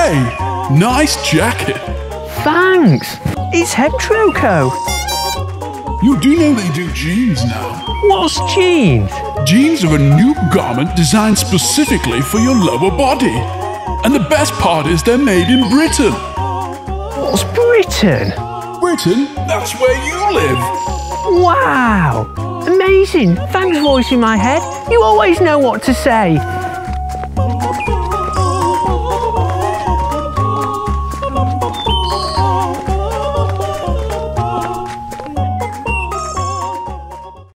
Hey, nice jacket. Thanks. It's HebTroCo. You do know they do jeans now. What's jeans? Jeans are a new garment designed specifically for your lower body. And the best part is they're made in Britain. What's Britain? Britain? That's where you live. Wow! Amazing! Thanks, voice in my head. You always know what to say.